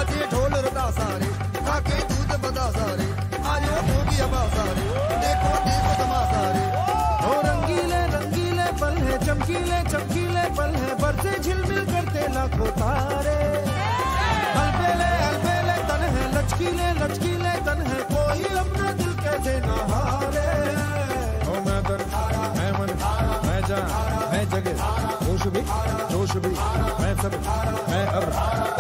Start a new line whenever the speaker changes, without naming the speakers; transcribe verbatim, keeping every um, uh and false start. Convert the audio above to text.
से ढोल रटा सारे, खाके दूध बता सारे, आज वो हो गया बा सारे, देखो देखो तमाशा रे।
ओ रंगीले रंगीले पल है, चमकीले चमकीले पल है, बरसे झिलमिल करते लाखों तारे। अलबेले अलबेले तन है, लचकीले लचकीले तन है, कोई अपना दिल कैसे न हारे।
ओ मैं दर, मैं मन, मैं जान, मैं जगह, होश भी जोश भी, मैं सब, मैं अब